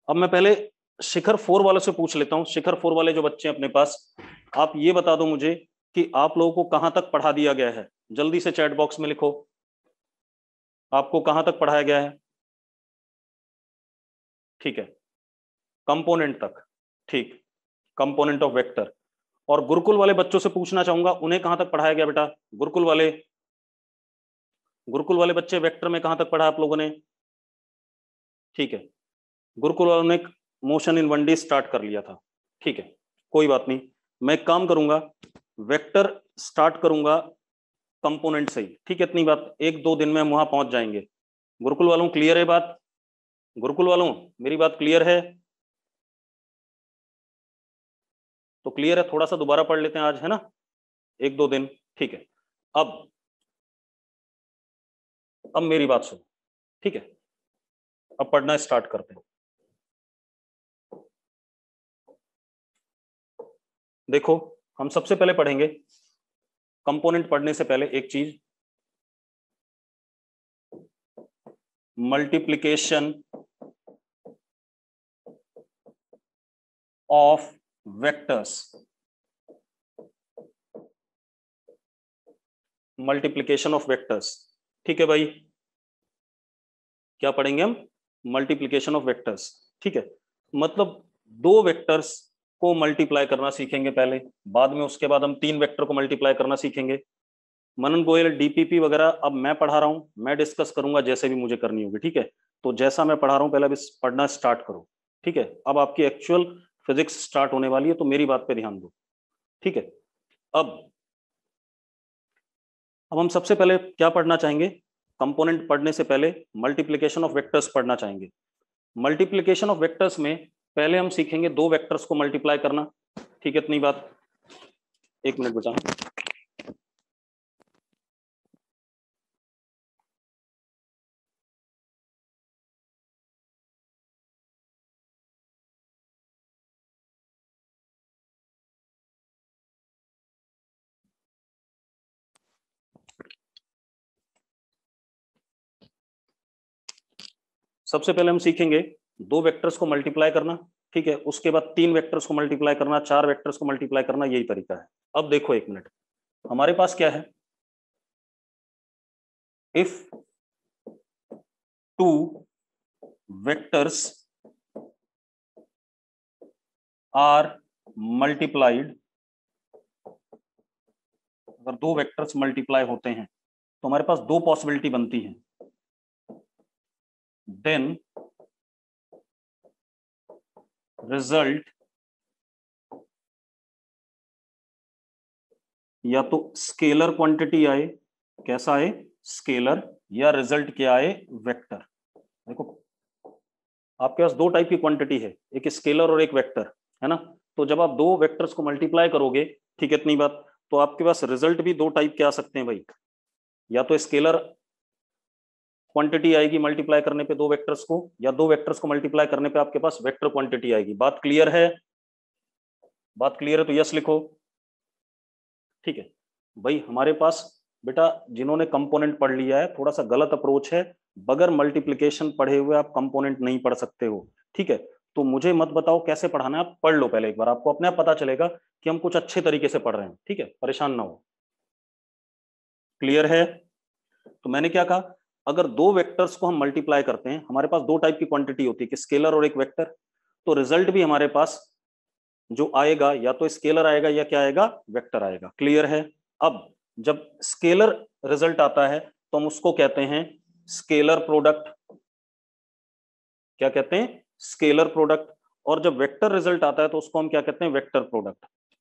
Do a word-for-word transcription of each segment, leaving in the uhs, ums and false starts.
अब मैं पहले शिखर फोर वालों से पूछ लेता हूं। शिखर फोर वाले जो बच्चे हैं अपने पास, आप ये बता दो मुझे कि आप लोगों को कहां तक पढ़ा दिया गया है। जल्दी से चैट बॉक्स में लिखो, आपको कहां तक पढ़ाया गया है। ठीक है, कंपोनेंट तक। ठीक, कंपोनेंट ऑफ वेक्टर। और गुरुकुल वाले बच्चों से पूछना चाहूंगा, उन्हें कहां तक पढ़ाया गया बेटा? गुरुकुल वाले, गुरुकुल वाले बच्चे वेक्टर में कहां तक पढ़ा आप लोगों ने? ठीक है, गुरुकुल वालों ने motion in one D start कर लिया था। ठीक है, कोई बात नहीं, मैं एक काम करूंगा, वेक्टर स्टार्ट करूंगा कंपोनेंट से ही। ठीक है, इतनी बात, एक दो दिन में हम वहां पहुंच जाएंगे। गुरुकुल वालों क्लियर है बात? गुरुकुल वालों मेरी बात क्लियर है? तो क्लियर है, थोड़ा सा दोबारा पढ़ लेते हैं आज, है ना, एक दो दिन। ठीक है, अब अब मेरी बात सुनो। ठीक है, अब पढ़ना स्टार्ट करते हैं। देखो, हम सबसे पहले पढ़ेंगे कंपोनेंट पढ़ने से पहले एक चीज, multiplication of vectors. Multiplication of vectors. ठीक है भाई, क्या पढ़ेंगे हम? Multiplication of vectors. ठीक है, मतलब दो वेक्टर्स को मल्टीप्लाई करना सीखेंगे पहले, बाद में उसके बाद हम तीन वेक्टर को मल्टीप्लाई करना सीखेंगे। मनन गोयल, डीपीपी वगैरह अब मैं पढ़ा रहा हूं, मैं डिस्कस करूंगा जैसे भी मुझे करनी होगी। ठीक है, तो जैसा मैं पढ़ा रहा हूं पहले पढ़ना स्टार्ट करो। ठीक है, अब आपकी एक्चुअल फिजिक्स स्टार्ट होने वाली है, तो मेरी बात पे ध्यान दो। ठीक है, अब अब हम सबसे पहले क्या पढ़ना चाहेंगे? कंपोनेंट पढ़ने से पहले मल्टीप्लिकेशन ऑफ वेक्टर्स पढ़ना चाहेंगे। मल्टीप्लिकेशन ऑफ वेक्टर्स में पहले हम सीखेंगे दो वेक्टर्स को मल्टीप्लाई करना। ठीक है, इतनी बात। एक मिनट बचा। सबसे पहले हम सीखेंगे दो वेक्टर्स को मल्टीप्लाई करना। ठीक है, उसके बाद तीन वेक्टर्स को मल्टीप्लाई करना, चार वेक्टर्स को मल्टीप्लाई करना, यही तरीका है। अब देखो एक मिनट, हमारे पास क्या है? If two vectors are multiplied, अगर दो वेक्टर्स मल्टीप्लाई होते हैं तो हमारे पास दो पॉसिबिलिटी बनती हैं। देन रिजल्ट या तो स्केलर क्वांटिटी आए, कैसा आए? स्केलर, या रिजल्ट क्या आए? वेक्टर। देखो, आपके पास दो टाइप की क्वांटिटी है, एक स्केलर और एक वेक्टर, है ना। तो जब आप दो वेक्टर्स को मल्टीप्लाई करोगे, ठीक है, इतनी बात, तो आपके पास रिजल्ट भी दो टाइप के आ सकते हैं भाई। या तो स्केलर क्वांटिटी आएगी मल्टीप्लाई करने पे दो वेक्टर्स को, या दो वेक्टर्स को मल्टीप्लाई करने पे आपके पास वेक्टर क्वांटिटी आएगी। बात क्लियर है? बात क्लियर है तो यस लिखो। ठीक है भाई, हमारे पास बेटा जिन्होंने कंपोनेंट पढ़ लिया है, थोड़ा सा गलत अप्रोच है, बगैर मल्टीप्लिकेशन पढ़े हुए आप कंपोनेंट नहीं पढ़ सकते हो। ठीक है, तो मुझे मत बताओ कैसे पढ़ाना है, आप पढ़ लो पहले एक बार, आपको अपने आप पता चलेगा कि हम कुछ अच्छे तरीके से पढ़ रहे हैं। ठीक है, परेशान ना हो। क्लियर है? तो मैंने क्या कहा, अगर दो वेक्टर्स को हम मल्टीप्लाई करते हैं, हमारे पास दो टाइप की क्वांटिटी होती है कि स्केलर और एक वेक्टर, तो रिजल्ट भी हमारे पास जो आएगा या तो स्केलर आएगा या क्या आएगा? वेक्टर आएगा। क्लियर है? अब जब स्केलर रिजल्ट आता है तो हम उसको कहते हैं स्केलर प्रोडक्ट। क्या कहते हैं? Scalar product. और जब वेक्टर रिजल्ट आता है तो उसको हम क्या कहते हैं? Vector product.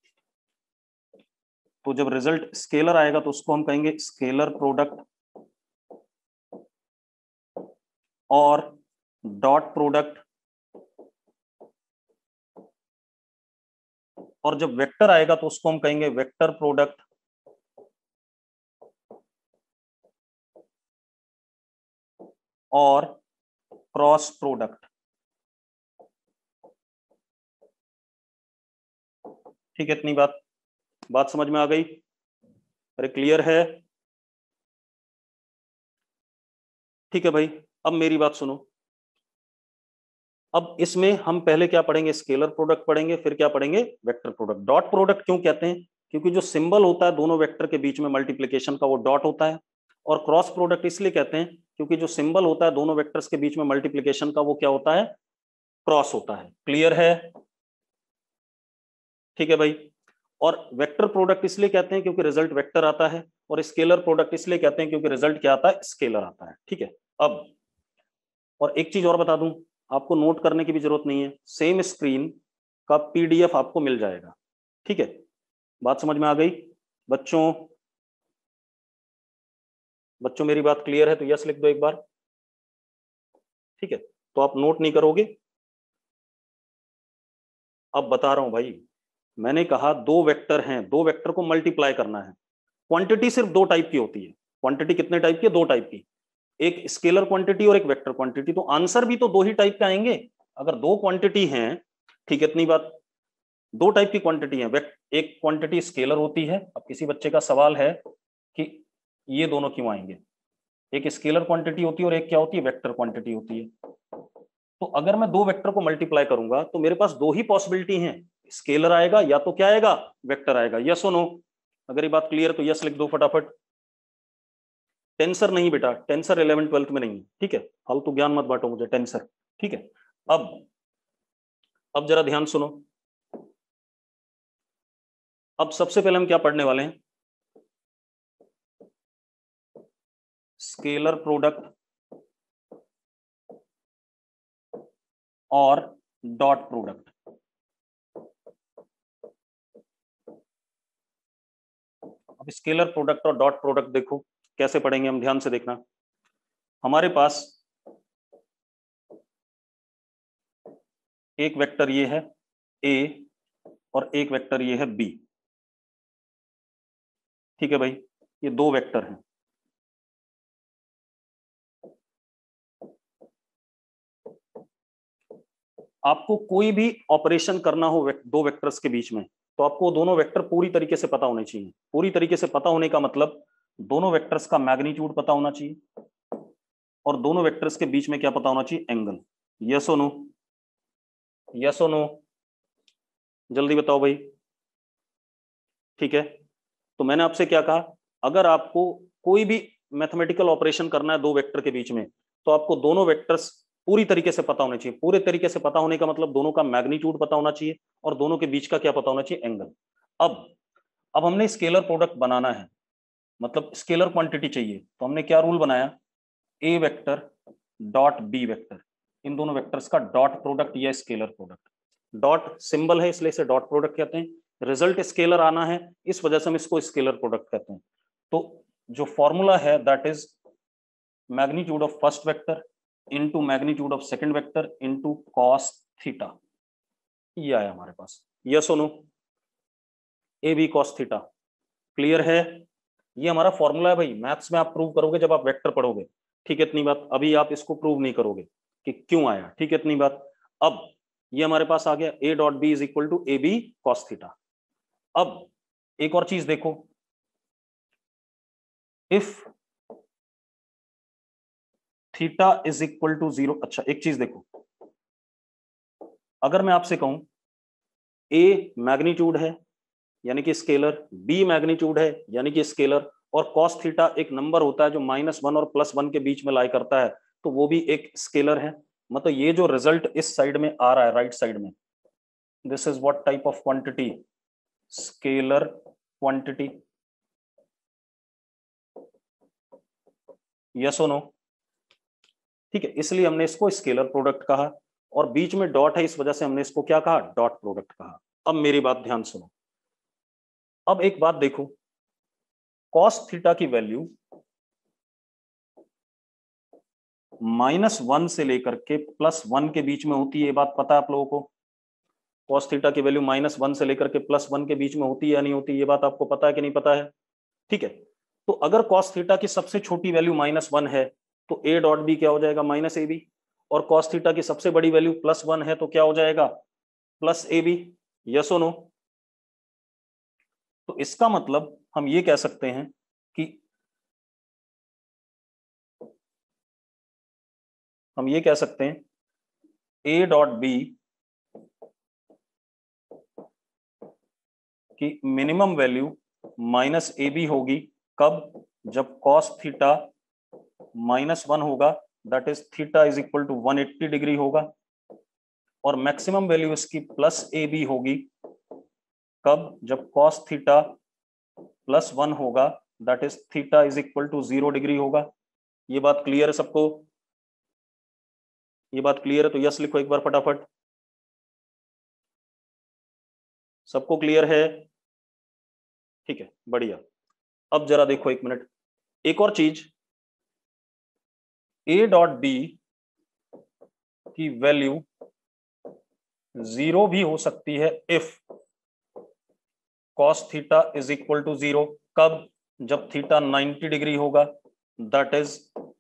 तो जब रिजल्ट स्केलर आएगा तो उसको हम कहेंगे स्केलर प्रोडक्ट, और डॉट प्रोडक्ट। और जब वेक्टर आएगा तो उसको हम कहेंगे वेक्टर प्रोडक्ट, और क्रॉस प्रोडक्ट। ठीक है, इतनी बात, बात समझ में आ गई? अरे क्लियर है? ठीक है भाई, अब मेरी बात सुनो। अब इसमें हम पहले क्या पढ़ेंगे, स्केलर प्रोडक्ट पढ़ेंगे, फिर क्या पढ़ेंगे, वेक्टर प्रोडक्ट। डॉट प्रोडक्ट क्यों कहते हैं, क्योंकि जो सिंबल होता है दोनों वेक्टर के बीच में मल्टीप्लीकेशन का वो डॉट होता है। और क्रॉस प्रोडक्ट इसलिए कहते हैं क्योंकि जो सिंबल होता है दोनों वेक्टर्स के बीच में मल्टीप्लीकेशन का वो क्या होता है, क्रॉस होता है। क्लियर है, ठीक है भाई। और वेक्टर प्रोडक्ट इसलिए कहते हैं क्योंकि रिजल्ट वेक्टर आता है, और स्केलर प्रोडक्ट इसलिए कहते हैं क्योंकि रिजल्ट क्या आता है, स्केलर आता है। ठीक है। अब और एक चीज और बता दूं, आपको नोट करने की भी जरूरत नहीं है, सेम स्क्रीन का पीडीएफ आपको मिल जाएगा। ठीक है, बात समझ में आ गई बच्चों? बच्चों मेरी बात क्लियर है तो यस लिख दो एक बार। ठीक है, तो आप नोट नहीं करोगे? अब बता रहा हूं भाई, मैंने कहा दो वेक्टर हैं, दो वेक्टर को मल्टीप्लाई करना है। क्वांटिटी सिर्फ दो टाइप की होती है। क्वांटिटी कितने टाइप की है, दो टाइप की, एक स्केलर क्वांटिटी और एक वेक्टर क्वांटिटी। तो आंसर भी तो दो ही टाइप के आएंगे अगर दो क्वांटिटी हैं। ठीक है, इतनी बात। दो टाइप की क्वांटिटी है, एक क्वांटिटी स्केलर होती है। अब किसी बच्चे का सवाल है कि ये दोनों क्यों आएंगे, एक स्केलर क्वांटिटी होती है और एक क्या होती है, वेक्टर क्वांटिटी होती है। तो अगर मैं दो वेक्टर को मल्टीप्लाई करूंगा तो मेरे पास दो ही पॉसिबिलिटी हैं, स्केलर आएगा या तो क्या आएगा, वेक्टर आएगा। यस और नो? अगर ये बात क्लियर तो यस लिख दो फटाफट। टेंसर नहीं बेटा, टेंसर इलेवन ट्वेल्थ में नहीं। ठीक है, फालतू ज्ञान मत बांटो मुझे, टेंसर। ठीक है, अब अब जरा ध्यान सुनो। अब सबसे पहले हम क्या पढ़ने वाले हैं, स्केलर प्रोडक्ट और डॉट प्रोडक्ट। अब स्केलर प्रोडक्ट और डॉट प्रोडक्ट देखो कैसे पढ़ेंगे हम, ध्यान से देखना। हमारे पास एक वेक्टर ये है ए और एक वेक्टर ये है बी। ठीक है भाई, ये दो वेक्टर हैं। आपको कोई भी ऑपरेशन करना हो वेक, दो वेक्टर्स के बीच में, तो आपको दोनों वेक्टर पूरी तरीके से पता होने चाहिए। पूरी तरीके से पता होने का मतलब दोनों वेक्टर्स का मैग्नीट्यूड पता होना चाहिए और दोनों वेक्टर्स के बीच में क्या पता होना चाहिए, एंगल। यस और नो? यस और नो? जल्दी बताओ भाई। ठीक है, तो मैंने आपसे क्या कहा, अगर आपको कोई भी मैथमेटिकल ऑपरेशन करना है दो वेक्टर के बीच में, तो आपको दोनों वेक्टर्स पूरी तरीके से पता होने चाहिए। पूरे तरीके से पता होने का मतलब दोनों का मैग्नीट्यूड पता होना चाहिए और दोनों के बीच का क्या पता होना चाहिए, एंगल। अब अब हमने स्केलर प्रोडक्ट बनाना है, मतलब स्केलर क्वांटिटी चाहिए, तो हमने क्या रूल बनाया, A vector dot B vector, इन दोनों वेक्टर्स का डॉट प्रोडक्ट या स्केलर प्रोडक्ट। डॉट सिंबल है इसलिए इसे डॉट प्रोडक्ट कहते हैं, रिजल्ट स्केलर आना है इस वजह से हम इसको स्केलर प्रोडक्ट कहते हैं। तो जो फॉर्मूला है that is magnitude of first vector into magnitude of second vector into cos theta, ये आया हमारे पास। यस और no? A B cos theta. Clear है? ये हमारा फॉर्मूला है भाई, मैथ्स में आप प्रूव करोगे जब आप वेक्टर पढ़ोगे। ठीक है, इतनी बात। अभी आप इसको प्रूव नहीं करोगे कि क्यों आया। ठीक है, इतनी बात। अब ये हमारे पास आ गया A dot B is equal to A B cos theta. अब एक और चीज देखो, if theta is equal to zero. अच्छा एक चीज देखो, अगर मैं आपसे कहूं ए मैग्नीट्यूड है यानी कि स्केलर, बी मैग्नीट्यूड है यानी कि स्केलर, और कॉस थीटा एक नंबर होता है जो माइनस वन और प्लस वन के बीच में लाई करता है, तो वो भी एक स्केलर है। मतलब ये जो रिजल्ट इस साइड में आ रहा है, राइट साइड में, this is what type of quantity, scalar quantity. Yes और नो? ठीक है, इसलिए हमने इसको स्केलर प्रोडक्ट कहा, और बीच में डॉट है इस वजह से हमने इसको क्या कहा, डॉट प्रोडक्ट कहा। अब मेरी बात ध्यान सुनो, अब एक बात देखो, कॉस थीटा की वैल्यू माइनस वन से लेकर के प्लस वन के बीच में होती है, ये बात पता है आप लोगों को? कॉस थीटा की वैल्यू माइनस वन से लेकर के प्लस वन के बीच में होती है या नहीं होती, ये बात आपको पता है कि नहीं पता है? ठीक है, तो अगर कॉस थीटा की सबसे छोटी वैल्यू माइनस वन है तो ए डॉट बी क्या हो जाएगा, माइनस ए बी। और कॉस थीटा की सबसे बड़ी वैल्यू प्लस वन है तो क्या हो जाएगा, प्लस ए बी। यस और नो? तो इसका मतलब हम ये कह सकते हैं कि हम ये कह सकते हैं ए डॉट बी की minimum value minus A B होगी कब? जब कॉस थीटा माइनस वन होगा, that is theta is equal to one eighty degree होगा, और मैक्सिमम वैल्यू इसकी प्लस ए बी होगी कब? जब कॉस थीटा प्लस वन होगा, that is theta is equal to zero degree होगा। ये बात क्लियर है सबको? ये बात क्लियर है तो यस लिखो एक बार फटाफट। सबको क्लियर है? ठीक है, बढ़िया। अब जरा देखो एक मिनट, एक और चीज, ए डॉट बी की वैल्यू जीरो भी हो सकती है if cos theta is equal to zero. कब? जब थीटा नाइंटी डिग्री होगा, that is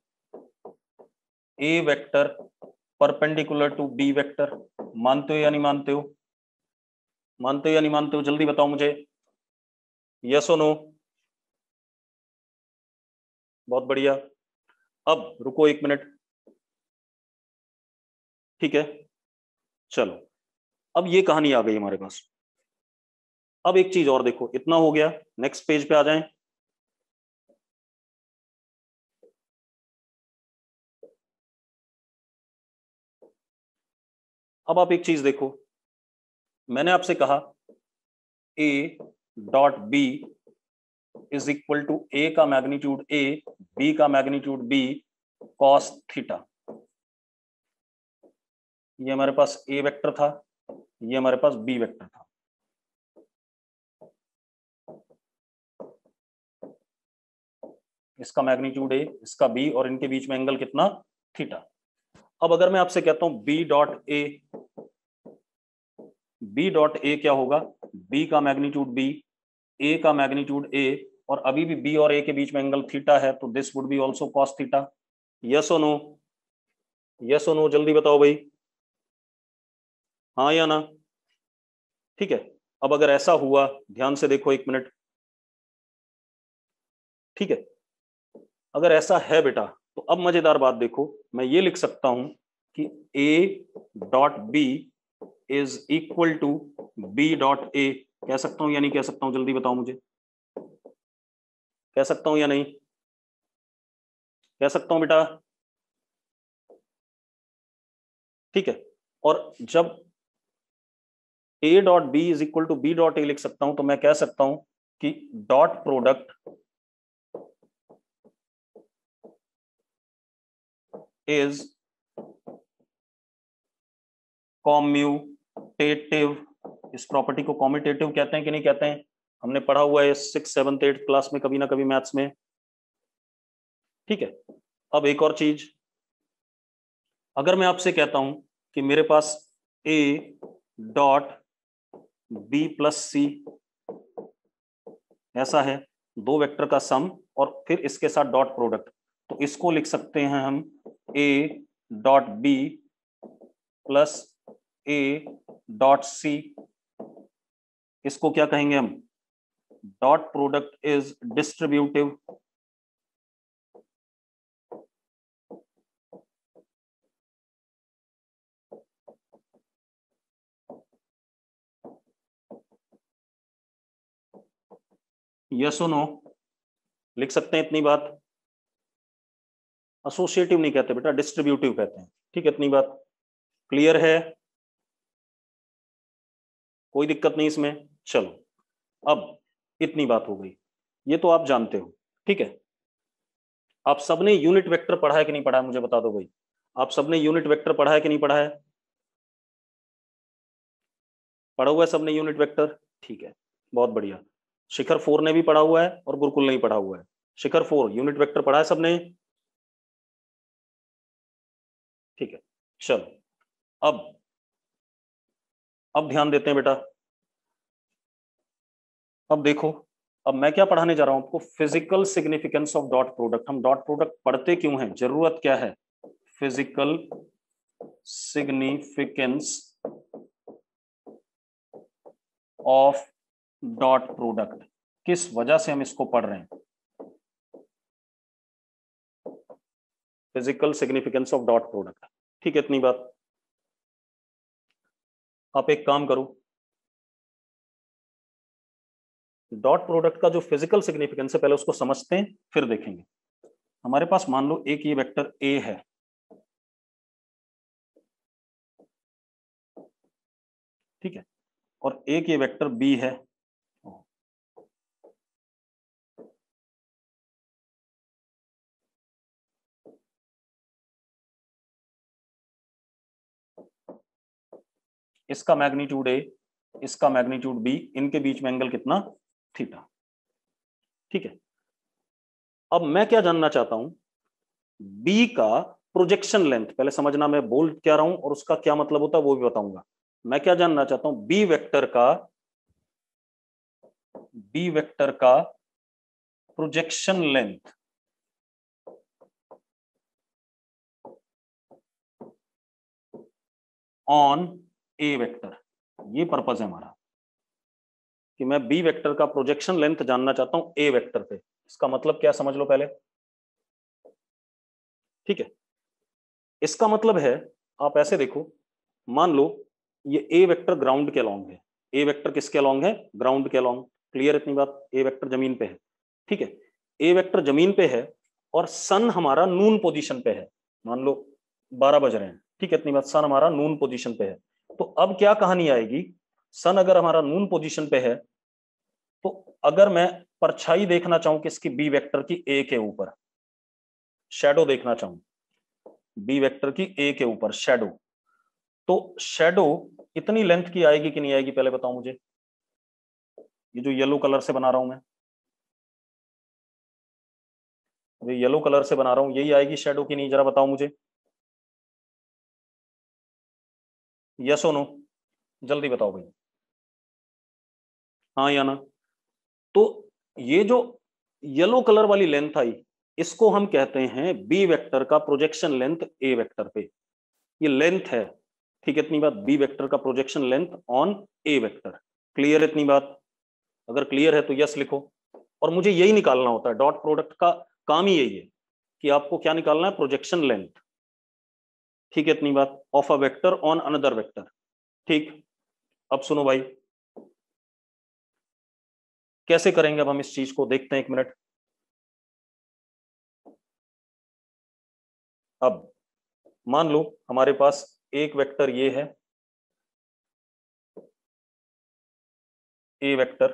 A vector perpendicular to B vector. मानते हो या नहीं मानते हो? मानते हो या नहीं मानते हो? जल्दी बताओ मुझे, यस और नो। बहुत बढ़िया। अब रुको एक मिनट, ठीक है, चलो अब ये कहानी आ गई हमारे पास। अब एक चीज और देखो, इतना हो गया, नेक्स्ट पेज पे आ जाएं। अब आप एक चीज देखो, मैंने आपसे कहा A dot B is equal to A का मैग्नीट्यूड ए, बी का मैग्नीट्यूड बी, कॉस थीटा। ये हमारे पास ए वेक्टर था, ये हमारे पास बी वेक्टर था। इसका मैग्नीट्यूड ए, इसका बी, और इनके बीच में एंगल कितना? थीटा। अब अगर मैं आपसे कहता हूं B dot A, B dot A क्या होगा? बी का मैग्नीट्यूड बी, ए का मैग्नीट्यूड ए, और अभी भी बी और ए के बीच में एंगल थीटा है, तो this would be also cos theta. Yes और नो? यस और नो, जल्दी बताओ भाई, हाँ या ना? ठीक है, अब अगर ऐसा हुआ, ध्यान से देखो एक मिनट, ठीक है, अगर ऐसा है बेटा, तो अब मजेदार बात देखो, मैं ये लिख सकता हूं कि a dot B is equal to B dot A. कह सकता हूं या नहीं कह सकता हूं? जल्दी बताओ मुझे, कह सकता हूं या नहीं? कह सकता हूं बेटा? ठीक है, और जब a dot B is equal to B dot A लिख सकता हूं, तो मैं कह सकता हूं कि डॉट प्रोडक्ट इज कॉम्यूटेटिव। इस प्रॉपर्टी को कॉम्यूटेटिव कहते हैं कि नहीं कहते हैं? हमने पढ़ा हुआ है सिक्स सेवंथ एट्थ क्लास में कभी ना कभी मैथ्स में। ठीक है, अब एक और चीज, अगर मैं आपसे कहता हूं कि मेरे पास a dot B plus C ऐसा है, दो वेक्टर का सम और फिर इसके साथ डॉट प्रोडक्ट, तो इसको लिख सकते हैं हम a dot B plus a dot C. इसको क्या कहेंगे हम? Dot product is distributive. Yes और नो? लिख सकते हैं इतनी बात? एसोसिएटिव नहीं कहते बेटा, डिस्ट्रीब्यूटिव कहते हैं। ठीक है, इतनी बात क्लियर है? कोई दिक्कत नहीं इसमें? चलो, अब इतनी बात हो गई, ये तो आप जानते हो। ठीक है, आप सबने यूनिट वेक्टर पढ़ा है कि नहीं पढ़ा है? मुझे बता दो भाई, आप सबने यूनिट वेक्टर पढ़ा है कि नहीं पढ़ा है? पढ़ा हुआ है सबने यूनिट वेक्टर? ठीक है, बहुत बढ़िया। शिखर फोर ने भी पढ़ा हुआ है और गुरुकुल ने भी पढ़ा हुआ है। शिखर फोर यूनिट वेक्टर पढ़ा है सबने? ठीक है, चलो अब अब ध्यान देते हैं बेटा। अब देखो, अब मैं क्या पढ़ाने जा रहा हूं आपको? Physical significance of dot product. हम डॉट प्रोडक्ट पढ़ते क्यों हैं, जरूरत क्या है? Physical significance of dot product, किस वजह से हम इसको पढ़ रहे हैं? Physical significance of dot product. ठीक है, इतनी बात। आप एक काम करो, डॉट प्रोडक्ट का जो फिजिकल सिग्निफिकेंस है पहले उसको समझते हैं फिर देखेंगे। हमारे पास मान लो एक ये वेक्टर ए है, ठीक है, और एक ये वेक्टर बी है, इसका मैग्नीट्यूड ए, इसका मैग्नीट्यूड बी, इनके बीच में एंगल कितना, थीटा, ठीक है। अब मैं क्या जानना चाहता हूं, बी का प्रोजेक्शन लेंथ, पहले समझना मैं बोल क्या रहा हूं और उसका क्या मतलब होता है वो भी बताऊंगा। मैं क्या जानना चाहता हूं, बी वेक्टर का, बी वेक्टर का projection length on A vector, ये पर्पस है हमारा कि मैं बी वेक्टर का प्रोजेक्शन लेंथ जानना चाहता हूं ए वेक्टर पे। इसका मतलब क्या समझ लो पहले, ठीक है। इसका मतलब है, आप ऐसे देखो, मान लो ये ए वेक्टर ग्राउंड के अलॉन्ग है, ए वेक्टर किसके अलॉन्ग है, ग्राउंड के अलॉन्ग, क्लियर इतनी बात, ए वेक्टर जमीन पे है, ठीक है, ए वेक्टर जमीन पे है और सन हमारा नून पोजीशन पे है, मान लो बारह बज रहे हैं, ठीक है, इतनी बात, सन हमारा नून पोजीशन पे है। तो अब क्या कहानी आएगी, सन अगर हमारा नून पोजीशन पे है तो अगर मैं परछाई देखना चाहूं किसकी, बी वेक्टर की ए के ऊपर, शैडो देखना चाहूं बी वेक्टर की ए के ऊपर शैडो, तो शैडो इतनी लेंथ की आएगी कि नहीं आएगी, पहले बताओ मुझे। ये जो येलो कलर से बना रहा हूं मैं, ये येलो कलर से बना रहा हूं, यही आएगी शैडो की नहीं, जरा बताओ मुझे, यस और नो, जल्दी बताओ भाई, हाँ या ना। तो ये जो येलो कलर वाली लेंथ आई, इसको हम कहते हैं बी वेक्टर का प्रोजेक्शन लेंथ ए वेक्टर पे, ये लेंथ है, ठीक है, इतनी बात, बी वेक्टर का projection length on A vector, clear इतनी बात, अगर क्लियर है तो यस लिखो। और मुझे यही निकालना होता है, डॉट प्रोडक्ट का काम ही यही है कि आपको क्या निकालना है, प्रोजेक्शन लेंथ, ठीक है, इतनी बात, of a vector on another vector, ठीक। अब सुनो भाई, कैसे करेंगे अब हम इस चीज को, देखते हैं एक मिनट। अब मान लो हमारे पास एक वेक्टर ये है, ए वेक्टर,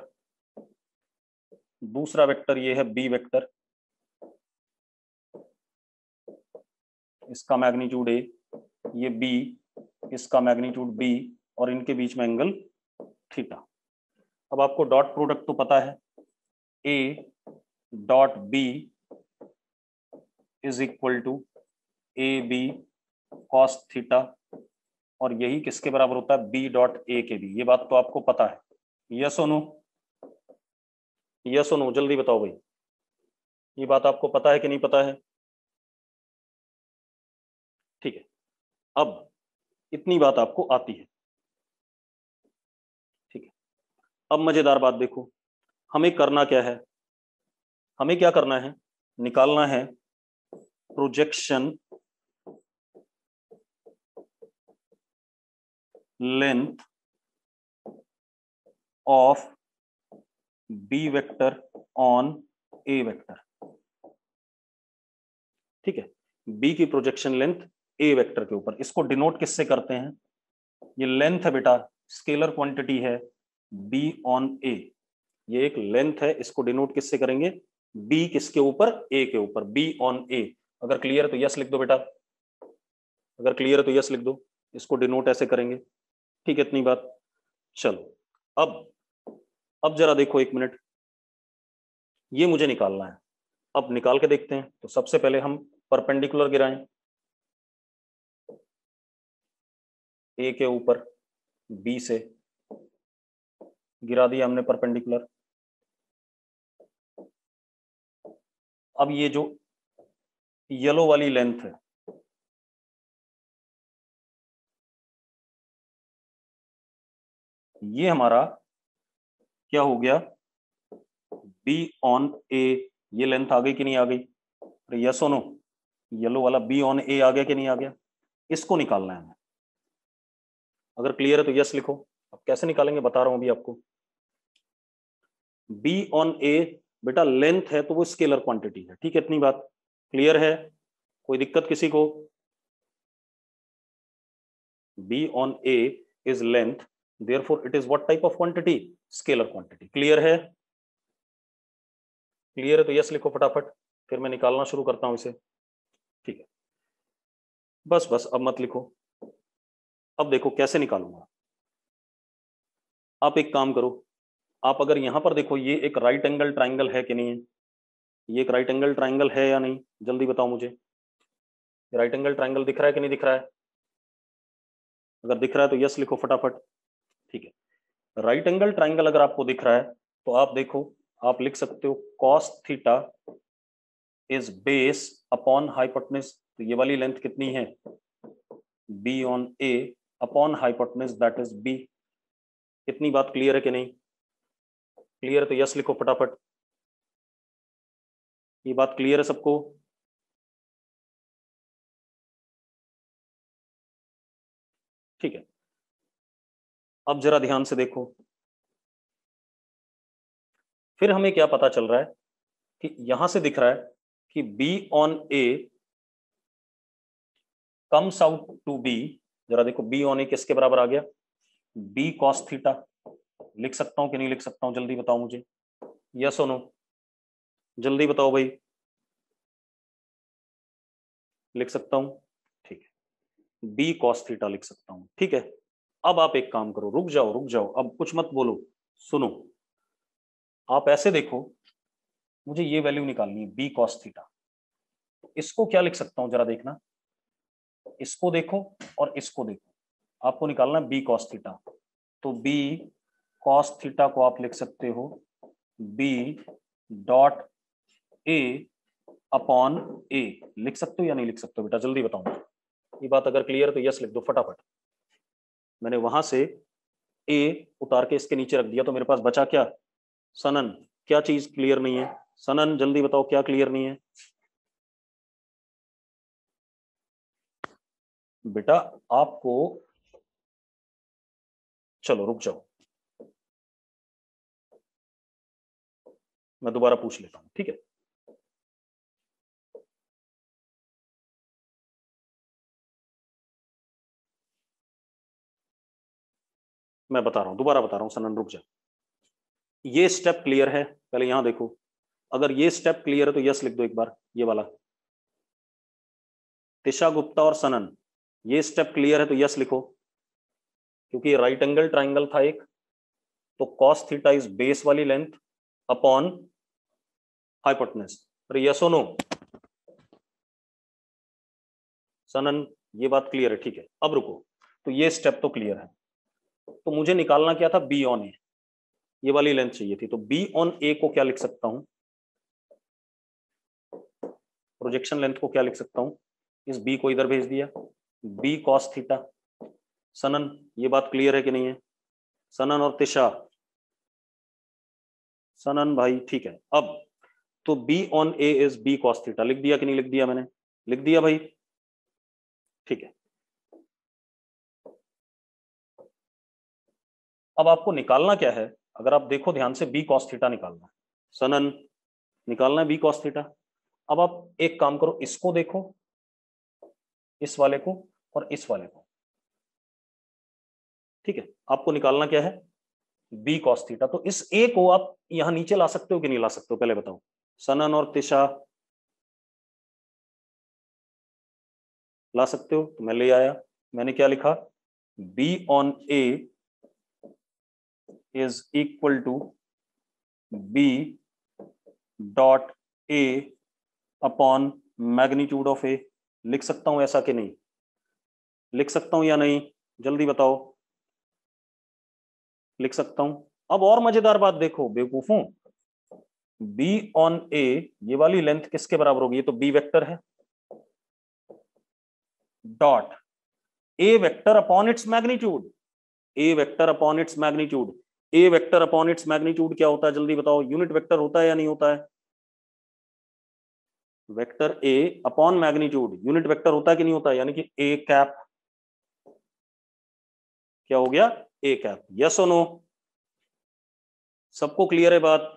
दूसरा वेक्टर ये है बी वेक्टर, इसका मैग्नीट्यूड ए, ये बी, इसका मैग्नीट्यूड बी, और इनके बीच में एंगल थीटा। अब आपको डॉट प्रोडक्ट तो पता है, A dot B is equal to A B cos theta, और यही किसके बराबर होता है, बी डॉट ए के बी, ये बात तो आपको पता है, यस और नो, यस और नो, जल्दी बताओ भाई, ये बात आपको पता है कि नहीं पता है, ठीक है। अब इतनी बात आपको आती है, ठीक है। अब मजेदार बात देखो, हमें करना क्या है, हमें क्या करना है, निकालना है projection length of B vector on A vector, ठीक है, बी की प्रोजेक्शन लेंथ ए वेक्टर के ऊपर, इसको डिनोट किससे करते हैं, ये लेंथ है बेटा, स्केलर क्वांटिटी है बी ऑन ए, ये एक लेंथ है, इसको डिनोट किससे करेंगे, बी किसके ऊपर, ए के ऊपर, बी ऑन ए। अगर क्लियर है तो यस लिख दो बेटा, अगर क्लियर है तो यस लिख दो, इसको डिनोट ऐसे करेंगे, ठीक है, इतनी बात। चलो अब अब जरा देखो एक मिनट, ये मुझे निकालना है, अब निकाल के देखते हैं। तो सबसे पहले हम परपेंडिकुलर गिराएं, ए के ऊपर बी से गिरा दिया हमने परपेंडिकुलर। अब ये जो येलो वाली लेंथ है, ये हमारा क्या हो गया, बी ऑन ए, ये लेंथ आ गई कि नहीं आ गई, यस और नो, येलो वाला बी ऑन ए आ गया कि नहीं आ गया, इसको निकालना है हमें। अगर क्लियर है तो यस लिखो। अब कैसे निकालेंगे बता रहा हूं अभी आपको। बी ऑन ए बेटा लेंथ है तो वो स्केलर क्वांटिटी है, ठीक है, इतनी बात क्लियर है? कोई दिक्कत किसी को? B on A is length, therefore it is what type of quantity? Scalar quantity. Clear है? क्लियर है तो यस लिखो फटाफट, फिर मैं निकालना शुरू करता हूं इसे। ठीक है, बस बस अब मत लिखो। अब देखो कैसे निकालूंगा। आप एक काम करो, आप अगर यहां पर देखो, ये एक राइट एंगल ट्राइंगल है कि नहीं है? ये एक राइट एंगल ट्राइंगल है या नहीं, जल्दी बताओ मुझे। राइट एंगल ट्राइंगल दिख रहा है कि नहीं दिख रहा है? अगर दिख रहा है तो यस लिखो फटाफट। ठीक है, राइट एंगल ट्राइंगल अगर आपको दिख रहा है तो आप देखो, आप लिख सकते हो cos theta is base upon hypotenuse. तो ये वाली लेंथ कितनी है? B on A upon hypotenuse that is B. इतनी बात क्लियर है कि नहीं? क्लियर है तो यस लिखो फटाफट। ये बात क्लियर है सबको? ठीक है, अब जरा ध्यान से देखो, फिर हमें क्या पता चल रहा है कि यहां से दिख रहा है कि B on A comes out to B. जरा देखो बी ऑन ए किसके बराबर आ गया? B cos theta. लिख सकता हूं कि नहीं लिख सकता हूं, जल्दी बताओ मुझे, यस और नो, जल्दी बताओ भाई। लिख सकता हूं, ठीक है, बी कॉस थीटा लिख सकता हूं, ठीक है। अब आप एक काम करो, रुक जाओ रुक जाओ, अब कुछ मत बोलो, सुनो। आप ऐसे देखो, मुझे ये वैल्यू निकालनी है बी कॉस थीटा। इसको क्या लिख सकता हूं जरा देखना, इसको देखो और इसको देखो, आपको निकालना है बी कॉस थीटा। तो बी कॉस थीटा को आप लिख सकते हो B dot A upon A. लिख सकते हो या नहीं लिख सकते हो बेटा, जल्दी बताओ। ये बात अगर क्लियर है तो यस लिख दो फटाफट। मैंने वहां से ए उतार के इसके नीचे रख दिया, तो मेरे पास बचा क्या? सनन। क्या चीज क्लियर नहीं है सनन, जल्दी बताओ क्या क्लियर नहीं है? बेटा आपको, चलो रुक जाओ, मैं दोबारा पूछ लेता हूं, ठीक है। मैं बता रहा हूं, दोबारा बता रहा हूं सनन, रुक जा। ये स्टेप क्लियर है? पहले यहां देखो, अगर ये स्टेप क्लियर है तो यस लिख दो एक बार, ये वाला। तिशा गुप्ता और सनन, ये स्टेप क्लियर है तो यस लिखो, क्योंकि राइट एंगल ट्राइंगल था एक, तो कॉस थीटा इज बेस वाली लेंथ अपॉन हाइपोटेन्यूज। अरे यस और नो सनन, ये बात क्लियर है, ठीक है। अब रुको, तो ये स्टेप तो क्लियर है, तो मुझे निकालना क्या था? बी ऑन ए, ये वाली लेंथ चाहिए थी। तो बी ऑन ए को क्या लिख सकता हूं? प्रोजेक्शन लेंथ को क्या लिख सकता हूं? इस बी को इधर भेज दिया, बी कॉस थीटा। सनन, ये बात क्लियर है कि नहीं है? सनन और तिशा, सनन भाई, ठीक है। अब तो B on A is B cos theta, लिख दिया कि नहीं लिख दिया मैंने? लिख दिया भाई, ठीक है। अब आपको निकालना क्या है? अगर आप देखो ध्यान से, बी कॉस थीटा निकालना है सनन, निकालना है बी कॉस थीटा। अब आप एक काम करो, इसको देखो, इस वाले को और इस वाले को, ठीक है। आपको निकालना क्या है? B cos theta. तो इस ए को आप यहां नीचे ला सकते हो कि नहीं ला सकते हो, पहले बताओ सनन और तिशा। ला सकते हो, तो मैं ले आया। मैंने क्या लिखा? B on A is equal to B dot A upon magnitude of A. लिख सकता हूं ऐसा कि नहीं? लिख सकता हूं या नहीं, जल्दी बताओ। लिख सकता हूं। अब और मजेदार बात देखो बेवकूफों, बी ऑन ए ये वाली लेंथ किसके बराबर होगी? ये तो बी वेक्टर है, dot A vector upon its magnitude. A vector upon its magnitude. A vector upon its magnitude क्या होता है, जल्दी बताओ? यूनिट वेक्टर होता है या नहीं होता है? Vector A upon magnitude unit vector होता है कि नहीं होता है? यानी कि ए कैप क्या हो गया, ए कैप। यस और नो, सबको क्लियर है बात?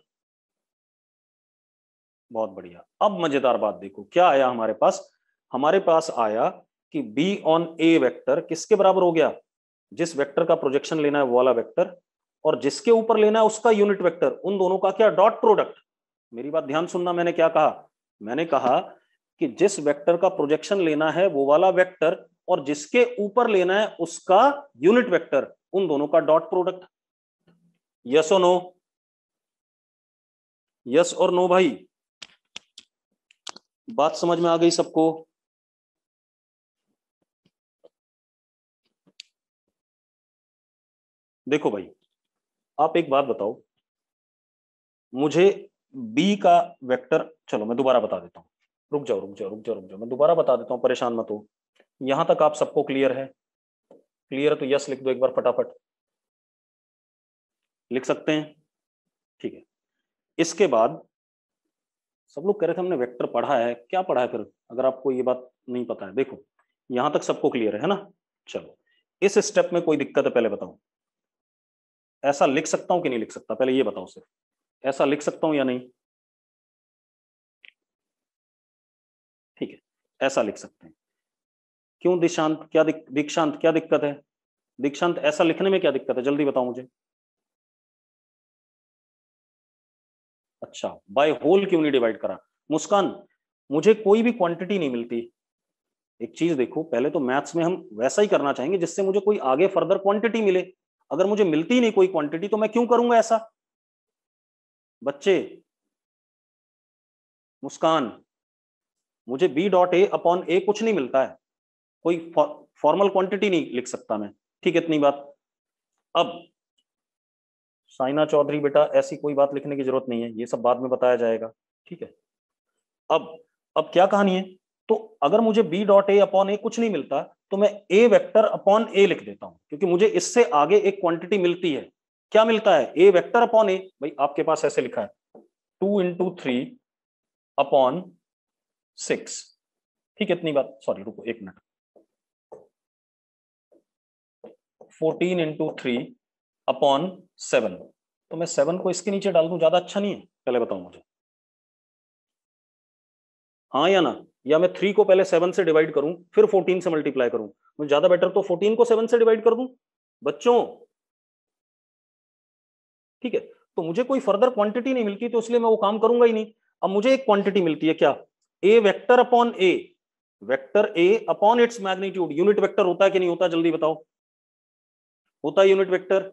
बहुत बढ़िया। अब मजेदार बात देखो, क्या आया हमारे पास, हमारे पास आया कि बी ऑन ए वेक्टर किसके बराबर हो गया, जिस वेक्टर का प्रोजेक्शन लेना है वो वाला वेक्टर, और जिसके ऊपर लेना है उसका यूनिट वेक्टर, उन दोनों का क्या, डॉट प्रोडक्ट। मेरी बात ध्यान सुनना, मैंने क्या कहा, मैंने कहा कि जिस वेक्टर का प्रोजेक्शन लेना है वो वाला वेक्टर, और जिसके ऊपर लेना है उसका यूनिट वेक्टर, उन दोनों का डॉट प्रोडक्ट। यस और नो, यस और नो भाई, बात समझ में आ गई सबको? देखो भाई, आप एक बात बताओ मुझे, बी का वेक्टर, चलो मैं दोबारा बता देता हूं, रुक जाओ रुक जाओ रुक जाओ रुक जाओ, मैं दोबारा बता देता हूं, परेशान मत हो। यहां तक आप सबको क्लियर है? क्लियर है तो यस लिख दो एक बार फटाफट, लिख सकते हैं? ठीक है। इसके बाद सब लोग कह रहे थे हमने वेक्टर पढ़ा है, क्या पढ़ा है फिर, अगर आपको ये बात नहीं पता है? देखो यहां तक सबको क्लियर है ना? चलो, इस स्टेप में कोई दिक्कत है पहले बताओ? ऐसा लिख सकता हूं कि नहीं लिख सकता, पहले ये बताओ सिर्फ, ऐसा लिख सकता हूं या नहीं? ठीक है, ऐसा लिख सकते हैं। क्यों दीक्षांत, क्या दिक, दीक्षांत क्या दिक्कत है? दीक्षांत ऐसा लिखने में क्या दिक्कत है, जल्दी बताओ मुझे। अच्छा, बाय होल क्यों नहीं डिवाइड करा? मुस्कान, मुझे कोई भी क्वांटिटी नहीं मिलती। एक चीज देखो, पहले तो मैथ्स में हम वैसा ही करना चाहेंगे जिससे मुझे कोई आगे फर्दर क्वांटिटी मिले। अगर मुझे मिलती ही नहीं कोई क्वांटिटी तो मैं क्यों करूंगा ऐसा? बच्चे, मुस्कान, मुझे B dot A upon A कुछ नहीं मिलता है, कोई फॉर्मल क्वांटिटी नहीं लिख सकता मैं। ठीक है, इतनी बात। अब साइना चौधरी बेटा, ऐसी कोई बात लिखने की जरूरत नहीं है, ये सब बाद में बताया जाएगा। ठीक है। अब अब क्या कहानी है, तो अगर मुझे B dot A upon A कुछ नहीं मिलता तो मैं ए वेक्टर अपॉन ए लिख देता हूं, क्योंकि मुझे इससे आगे एक क्वांटिटी मिलती है। क्या मिलता है? A vector upon A. भाई आपके पास ऐसे लिखा है two into three upon six. ठीक है, इतनी बात। सॉरी रुको एक minute, fourteen into three upon seven. तो मैं सेवन को इसके नीचे डाल दूं, ज्यादा अच्छा नहीं है? पहले बताओ मुझे, हाँ या ना? या मैं थ्री को पहले सेवन से डिवाइड करूं फिर फोर्टीन से मल्टीप्लाई करूं? मुझे ज्यादा बेटर तो फोर्टीन को सेवन से डिवाइड कर दूं बच्चों। ठीक है, तो मुझे कोई फर्दर क्वांटिटी नहीं मिलती तो इसलिए मैं वो काम करूंगा ही नहीं। अब मुझे एक क्वांटिटी मिलती है, क्या? A vector upon A, vector A upon its magnitude. Unit vector होता है कि नहीं होता, जल्दी बताओ? होता है यूनिट वेक्टर,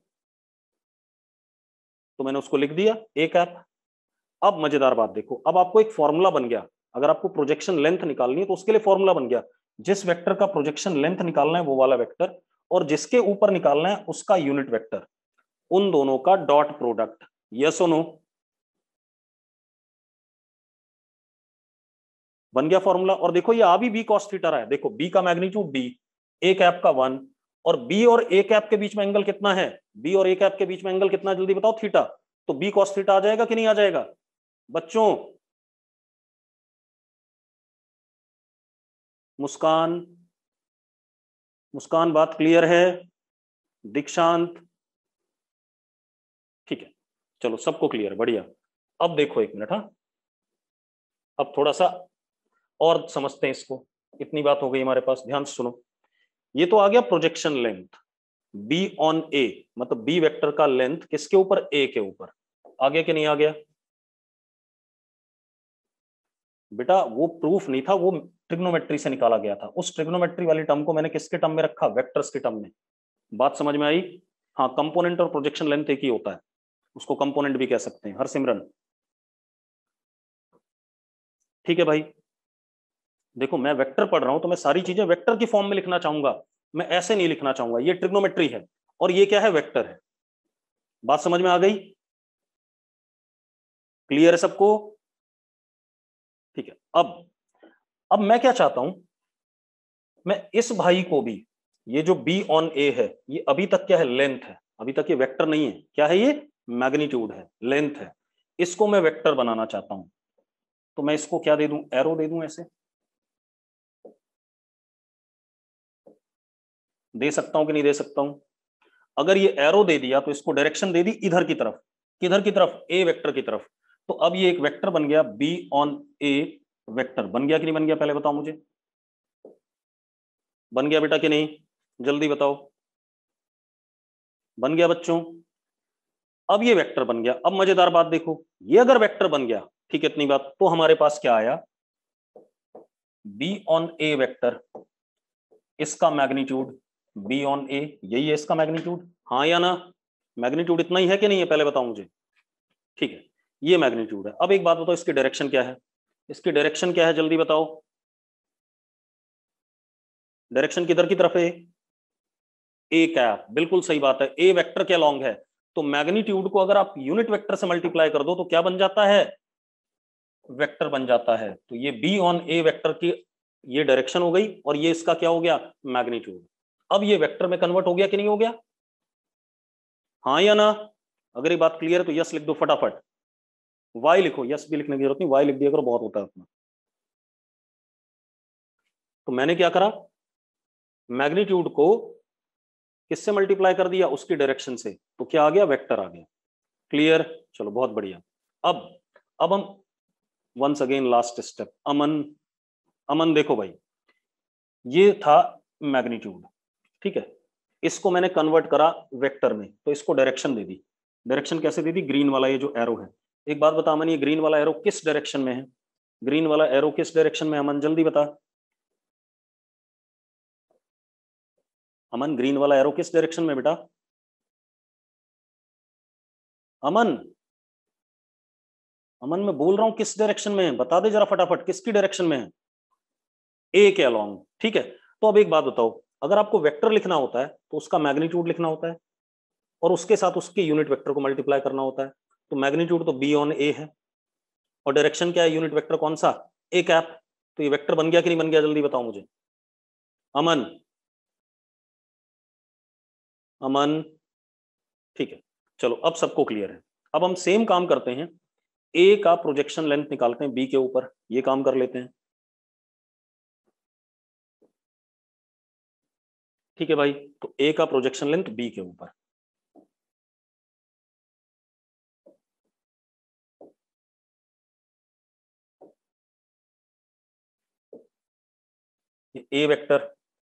तो मैंने उसको लिख दिया ए कैप। अब मजेदार बात देखो, अब आपको एक फॉर्मूला बन गया, अगर आपको प्रोजेक्शन लेंथ निकालनी है तो उसके लिए फॉर्मूला बन गया, जिस वेक्टर का प्रोजेक्शन लेंथ निकालना है वो वाला वेक्टर, और जिसके ऊपर निकालना है उसका यूनिट वेक्टर, उन दोनों का डॉट प्रोडक्ट। यस और नो? बन गया फॉर्मूला। और देखो ये आ भी बी कॉस थीटा रहा है, देखो बी का मैग्नीट्यूड बी, ए कैप का वन, और बी और ए कैप के बीच में एंगल कितना है? बी और ए कैप के बीच में एंगल कितना, जल्दी बताओ? थीटा। तो बी कॉस थीटा आ जाएगा कि नहीं आ जाएगा बच्चों? मुस्कान, मुस्कान बात क्लियर है? दीक्षांत, ठीक है, चलो सबको क्लियर, बढ़िया। अब देखो एक मिनट, हाँ अब थोड़ा सा और समझते हैं इसको। इतनी बात हो गई हमारे पास, ध्यान से सुनो। ये तो आ गया projection length, B on A, मतलब बी वेक्टर का लेंथ किसके ऊपर? ए के ऊपर। आ गया कि नहीं आ गया? बेटा वो प्रूफ नहीं था, वो ट्रिग्नोमेट्री से निकाला गया था। उस ट्रिग्नोमेट्री वाली टर्म को मैंने किसके टर्म में रखा? वेक्टर्स के टर्म में। बात समझ में आई? हाँ, कंपोनेंट और प्रोजेक्शन लेंथ एक ही होता है, उसको कंपोनेंट भी कह सकते हैं। हरसिमरन, ठीक है भाई। देखो मैं वेक्टर पढ़ रहा हूं तो मैं सारी चीजें वेक्टर की फॉर्म में लिखना चाहूंगा, मैं ऐसे नहीं लिखना चाहूंगा। ये ट्रिग्नोमेट्री है और ये क्या है? वेक्टर है। बात समझ में आ गई? क्लियर है सबको? ठीक है। अब अब मैं क्या चाहता हूं, मैं इस भाई को भी, ये जो बी ऑन ए है ये अभी तक क्या है? लेंथ है, अभी तक ये वेक्टर नहीं है। क्या है ये? मैग्नीट्यूड है, लेंथ है। इसको मैं वेक्टर बनाना चाहता हूं, तो मैं इसको क्या दे दूं? एरो दे दूं ऐसे? दे सकता हूं कि नहीं दे सकता हूं? अगर ये एरो दे दिया तो इसको डायरेक्शन दे दी इधर की तरफ, किधर की तरफ, ए वेक्टर की तरफ। तो अब ये एक वेक्टर बन गया, बी ऑन ए वेक्टर। बन गया कि नहीं बन गया, पहले बताओ मुझे, बन गया बेटा कि नहीं, जल्दी बताओ, बन गया बच्चों। अब ये वेक्टर बन गया। अब मजेदार बात देखो, ये अगर वेक्टर बन गया, ठीक है, इतनी बात, तो हमारे पास क्या आया, बी ऑन ए वेक्टर, इसका मैग्नीट्यूड बी ऑन ए, यही है इसका मैग्नीट्यूड, हाँ या ना, मैग्नीट्यूड इतना ही है कि नहीं है, पहले बताओ मुझे, ठीक है, ये मैग्नीट्यूड है। अब एक बात बताओ, इसकी डायरेक्शन क्या है, इसकी डायरेक्शन क्या है, जल्दी बताओ, डायरेक्शन किधर की तरफ है, ए कैप, बिल्कुल सही बात है, ए वेक्टर के अलोंग है। तो मैग्नीट्यूड को अगर आप यूनिट वेक्टर से मल्टीप्लाई कर दो तो क्या बन जाता है, वेक्टर बन जाता है। तो ये बी ऑन ए वेक्टर की ये डायरेक्शन हो गई और ये इसका क्या हो गया, मैग्नीट्यूड। अब ये वेक्टर में कन्वर्ट हो गया कि नहीं हो गया, हाँ या ना, अगर ये बात क्लियर है तो यस लिख दो फटाफट, वाई लिखो, यस भी लिखने की जरूरत नहीं, वाई लिख दिया करो, बहुत होता है अपना। तो मैंने क्या करा, मैग्नीट्यूड को किससे मल्टीप्लाई कर दिया, उसकी डायरेक्शन से, तो क्या आ गया, वेक्टर आ गया। क्लियर, चलो बहुत बढ़िया। अब अब हम once again last step, Aman, Aman देखो भाई, ये था मैग्नीट्यूड, ठीक है, इसको मैंने कन्वर्ट करा वेक्टर में, तो इसको डायरेक्शन दे दी। डायरेक्शन कैसे दे दी, ग्रीन वाला ये जो एरो है। एक बात बता अमन, ये ग्रीन वाला एरो किस डायरेक्शन में है, ग्रीन वाला एरो किस डायरेक्शन में है अमन, जल्दी बता अमन, ग्रीन वाला एरो किस डायरेक्शन में बेटा, अमन, अमन मैं बोल रहा हूं किस डायरेक्शन में है, बता दे जरा फटाफट, किसकी डायरेक्शन में है, ए के अलोंग, ठीक है। तो अब एक बात बताओ, अगर आपको वेक्टर लिखना होता है तो उसका मैग्नीट्यूड लिखना होता है और उसके साथ उसके यूनिट वेक्टर को मल्टीप्लाई करना होता है। तो मैग्नीट्यूड तो बी ऑन ए है और डायरेक्शन क्या है, यूनिट वेक्टर कौन सा, ए कैप। तो ये वेक्टर बन गया कि नहीं बन गया, जल्दी बताओ मुझे, अमन, अमन, ठीक है, चलो अब सबको क्लियर है। अब हम सेम काम करते हैं, ए का प्रोजेक्शन लेंथ निकालते हैं बी के ऊपर, ये काम कर लेते हैं, ठीक है भाई। तो ए का प्रोजेक्शन लेंथ बी के ऊपर, ए वेक्टर,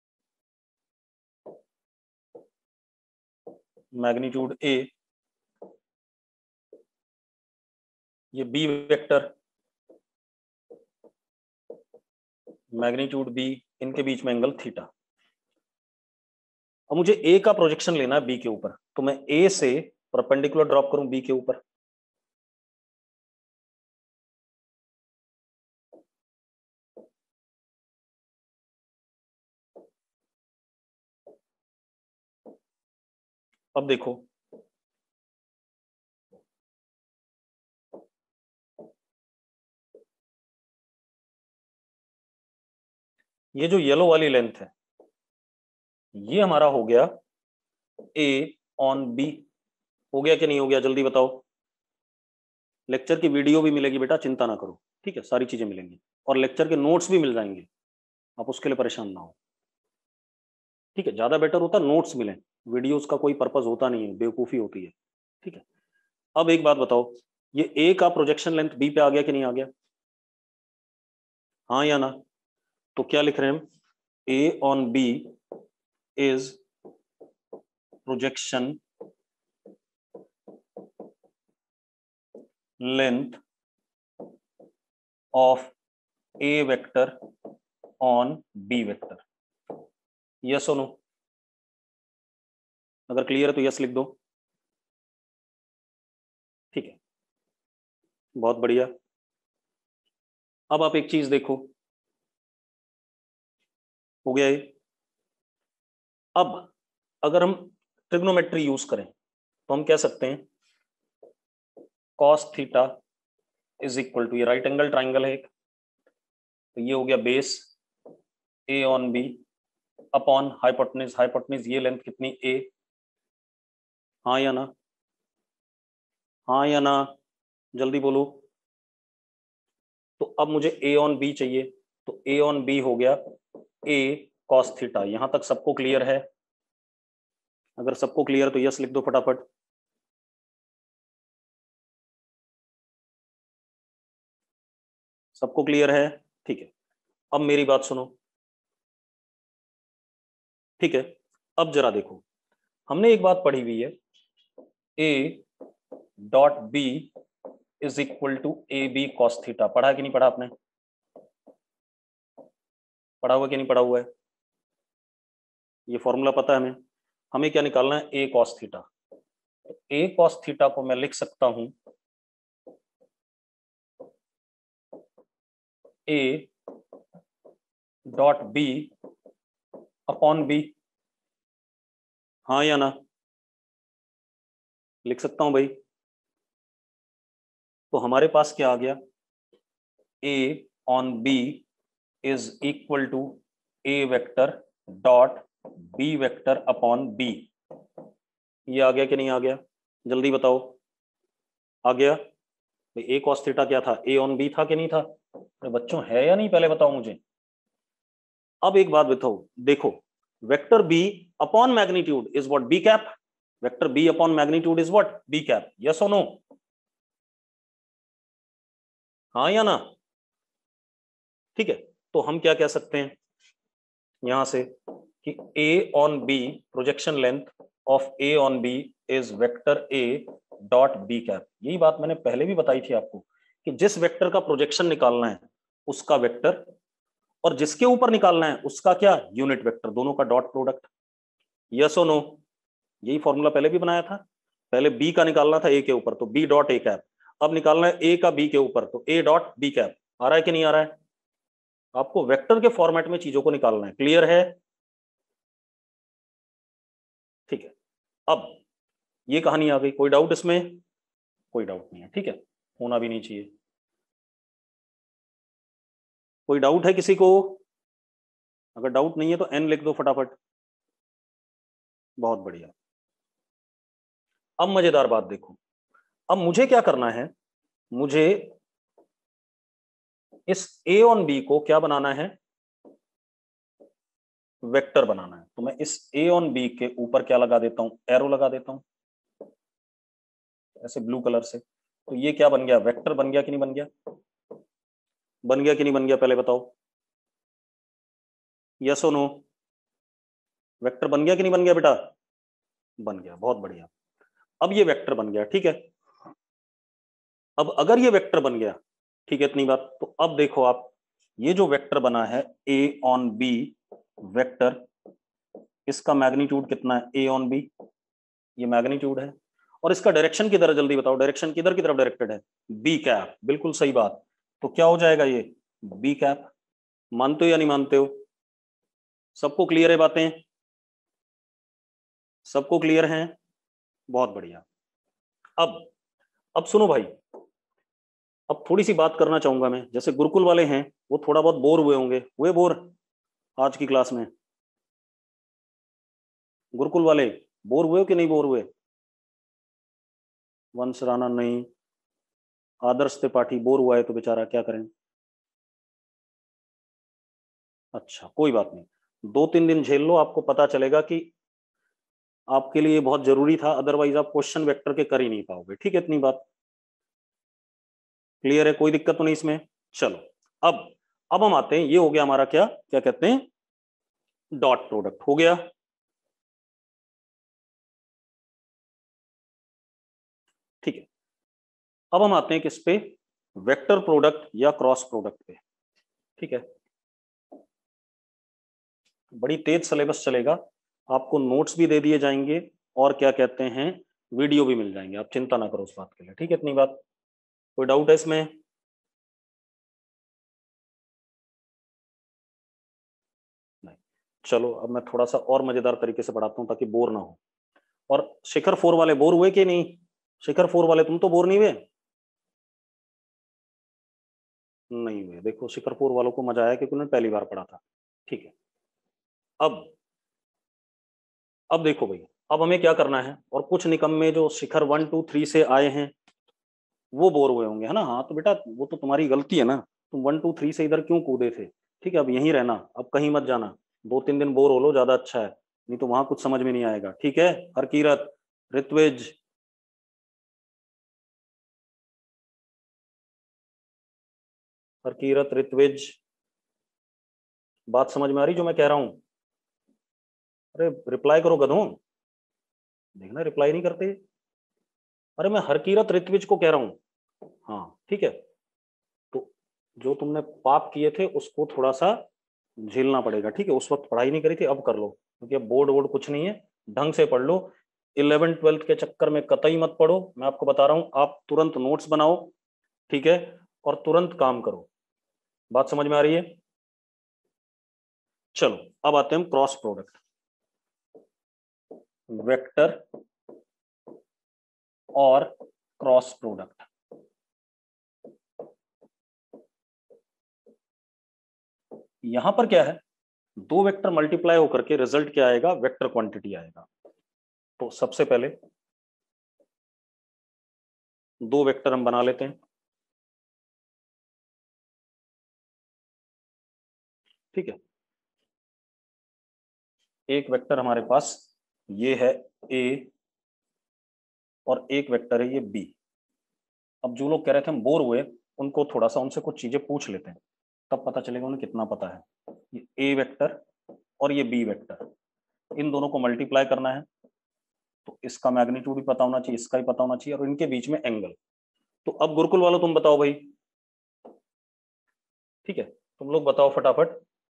मैग्नीट्यूड ए, ये बी वेक्टर, मैग्नीट्यूड बी, इनके बीच में एंगल थीटा। अब मुझे ए का प्रोजेक्शन लेना है बी के ऊपर, तो मैं ए से परपेंडिकुलर ड्रॉप करूं बी के ऊपर, अब देखो ये जो येलो वाली लेंथ है ये हमारा हो गया ए ऑन बी, हो गया कि नहीं हो गया, जल्दी बताओ। लेक्चर की वीडियो भी मिलेगी बेटा, चिंता ना करो, ठीक है, सारी चीजें मिलेंगी और लेक्चर के नोट्स भी मिल जाएंगे, आप उसके लिए परेशान ना हो, ठीक है। ज्यादा बेटर होता नोट्स मिले, वीडियोस का कोई पर्पस होता नहीं है, बेवकूफी होती है, ठीक है। अब एक बात बताओ, ये ए का प्रोजेक्शन लेंथ बी पे आ गया कि नहीं आ गया, हाँ या ना। तो क्या लिख रहे हैं हम, A on B is projection length of A vector on B vector, yes और नो, अगर क्लियर है तो यस लिख दो, ठीक है, बहुत बढ़िया। अब आप एक चीज देखो, हो गया ये। अब अगर हम ट्रिग्नोमेट्री यूज करें तो हम कह सकते हैं cos theta is equal to, ये राइट एंगल ट्राइंगल है एक, तो ये हो गया base A on B upon hypotenuse, hypotenuse ये लेंथ कितनी ए, हाँ या ना, हाँ या ना, जल्दी बोलो। तो अब मुझे ए ऑन बी चाहिए, तो ए ऑन बी हो गया ए कॉस थीटा, यहां तक सबको क्लियर है, अगर सबको क्लियर तो यस लिख दो फटाफट। सबको क्लियर है? ठीक है, अब मेरी बात सुनो। ठीक है, अब जरा देखो, हमने एक बात पढ़ी हुई है, A dot B is equal to A B cos theta. पढ़ा है कि नहीं पढ़ा आपने? पढ़ा हुआ कि नहीं पढ़ा हुआ है? ये फॉर्मूला पता है हमें। हमें क्या निकालना है? A cos theta. A cos theta को मैं लिख सकता हूं A dot B upon B. हाँ या ना? लिख सकता हूं भाई। तो हमारे पास क्या आ गया? A on B is equal to A vector dot B vector upon B. ये आ गया कि नहीं आ गया? जल्दी बताओ। आ गया? ए कॉस थीटा क्या था? ए ऑन बी था कि नहीं था? अरे बच्चों है या नहीं, पहले बताओ मुझे। अब एक बात बताओ, देखो, vector B upon magnitude is what? B cap. Vector B upon magnitude is what? B cap. Yes और नो? हाँ या ना? ठीक है, तो हम क्या कह सकते हैं यहां से कि A on B, projection length of A on B is vector A dot B cap. यही बात मैंने पहले भी बताई थी आपको कि जिस वेक्टर का प्रोजेक्शन निकालना है उसका वेक्टर, और जिसके ऊपर निकालना है उसका क्या? यूनिट वेक्टर, दोनों का डॉट प्रोडक्ट। यस और नो? यही फॉर्मूला पहले भी बनाया था। पहले बी का निकालना था ए के ऊपर, तो बी डॉट ए कैप। अब निकालना है ए का बी के ऊपर, तो ए डॉट बी कैप। आ रहा है कि नहीं आ रहा है? आपको वेक्टर के फॉर्मेट में चीजों को निकालना है। क्लियर है? ठीक है, अब ये कहानी आ गई। कोई डाउट इसमें? कोई डाउट नहीं है, ठीक है, होना भी नहीं चाहिए। कोई डाउट है किसी को? अगर डाउट नहीं है तो एन लिख दो फटाफट। बहुत बढ़िया। अब मजेदार बात देखो, अब मुझे क्या करना है? मुझे इस ए ऑन बी को क्या बनाना है? वेक्टर बनाना है। तो मैं इस ए ऑन बी के ऊपर क्या लगा देता हूं? एरो लगा देता हूं ऐसे ब्लू कलर से। तो ये क्या बन गया? वेक्टर बन गया कि नहीं बन गया? बन गया कि नहीं बन गया? पहले बताओ, यस और नो? वेक्टर बन गया कि नहीं बन गया बेटा? बन गया, बहुत बढ़िया। अब ये वेक्टर बन गया, ठीक है। अब अगर ये वेक्टर बन गया, ठीक है, इतनी बात। तो अब देखो आप, ये जो वेक्टर बना है ए ऑन बी वेक्टर, इसका मैग्नीट्यूड कितना है? ए ऑन बी, ये मैग्नीट्यूड है। और इसका डायरेक्शन किधर है? जल्दी बताओ, डायरेक्शन किधर की तरफ डायरेक्टेड है? B cap. बिल्कुल सही बात। तो क्या हो जाएगा ये? B cap. मानते हो या नहीं मानते हो? सबको क्लियर है बातें? सबको क्लियर हैं? बहुत बढ़िया। अब अब सुनो भाई, अब थोड़ी सी बात करना चाहूंगा मैं। जैसे गुरुकुल वाले हैं, वो थोड़ा बहुत बोर हुए होंगे। हुए बोर आज की क्लास में? गुरुकुल वाले बोर हुए हो कि नहीं बोर हुए? वंश राणा नहीं, आदर्श त्रिपाठी बोर हुआ है तो बेचारा क्या करें। अच्छा, कोई बात नहीं, दो तीन दिन झेल लो, आपको पता चलेगा कि आपके लिए बहुत जरूरी था, अदरवाइज आप क्वेश्चन वेक्टर के कर ही नहीं पाओगे। ठीक है, इतनी बात क्लियर है? कोई दिक्कत तो नहीं इसमें? चलो, अब अब हम आते हैं, ये हो गया हमारा क्या क्या कहते हैं, डॉट प्रोडक्ट हो गया। ठीक है, अब हम आते हैं किस पे? वेक्टर प्रोडक्ट या क्रॉस प्रोडक्ट पे। ठीक है, बड़ी तेज सिलेबस चलेगा, आपको नोट्स भी दे दिए जाएंगे और क्या कहते हैं, वीडियो भी मिल जाएंगे। आप चिंता ना करो उस बात के लिए। ठीक है, इतनी बात। कोई डाउट है इसमें? नहीं। चलो, अब मैं थोड़ा सा और मजेदार तरीके से पढ़ाता हूं ताकि बोर ना हो। और शिखर फोर वाले बोर हुए कि नहीं? शिखर फोर वाले तुम तो बोर नहीं हुए? नहीं हुए। देखो, शिखर फोर वालों को मजा आया क्योंकि उन्होंने पहली बार पढ़ा था। ठीक है, अब अब देखो भाई, अब हमें क्या करना है। और कुछ निकम्मे जो शिखर वन टू थ्री से आए हैं वो बोर हुए होंगे, है ना? हाँ तो बेटा, वो तो तुम्हारी गलती है ना, तुम वन टू थ्री से इधर क्यों कूदे थे? ठीक है, अब यहीं रहना, अब कहीं मत जाना। दो तीन दिन बोर हो लो, ज्यादा अच्छा है। नहीं तो वहां कुछ समझ में नहीं आएगा। ठीक है, हरकीरत, ऋत्विज, हरकीरत, ऋत्विज, बात समझ में आ रही जो मैं कह रहा हूं? अरे रिप्लाई करो गधों, देखना रिप्लाई नहीं करते। अरे मैं हरकीरत ऋत्विज को कह रहा हूं। हाँ ठीक है, तो जो तुमने पाप किए थे उसको थोड़ा सा झेलना पड़ेगा। ठीक है, उस वक्त पढ़ाई नहीं करी थी, अब कर लो, क्योंकि अब बोर्ड वोर्ड कुछ नहीं है, ढंग से पढ़ लो। इलेवेंथ ट्वेल्थ के चक्कर में कतई मत पढ़ो, मैं आपको बता रहा हूं, आप तुरंत नोट्स बनाओ, ठीक है, और तुरंत काम करो। बात समझ में आ रही है? चलो अब आते हैं हम क्रॉस प्रोडक्ट। वेक्टर और क्रॉस प्रोडक्ट, यहां पर क्या है, दो वेक्टर मल्टीप्लाई होकर के रिजल्ट क्या आएगा, वेक्टर क्वांटिटी आएगा। तो सबसे पहले दो वेक्टर हम बना लेते हैं। ठीक है, एक वेक्टर हमारे पास ये है ए और एक वेक्टर है ये बी। अब जो लोग कह रहे थे हम बोर हुए, उनको थोड़ा सा उनसे कुछ चीजें पूछ लेते हैं, तब पता चलेगा उन्हें कितना पता है। ये ए वेक्टर और ये बी वेक्टर, इन दोनों को मल्टीप्लाई करना है, तो इसका मैग्नीट्यूड भी पता होना चाहिए, इसका भी पता होना चाहिए, और इनके बीच में एंगल। तो अब गुरुकुल वालों तुम बताओ भाई, ठीक है, तुम लोग बताओ फटाफट,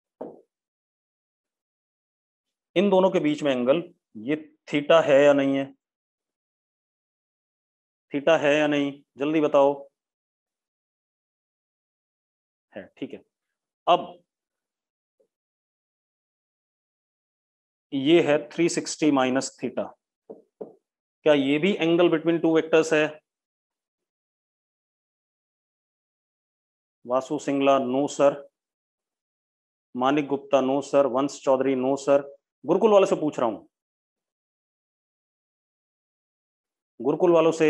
इन दोनों के बीच में एंगल ये थीटा है या नहीं है? थीटा है या नहीं, जल्दी बताओ। है, ठीक है। अब ये है थ्री सिक्सटी माइनस थीटा, क्या ये भी एंगल बिटवीन टू वेक्टर्स है? Vasu Singla no sir, Manik Gupta no sir, Vansh Chaudhary no sir. Gurukul वालों से पूछ रहा हूं, गुरुकुल वालों से,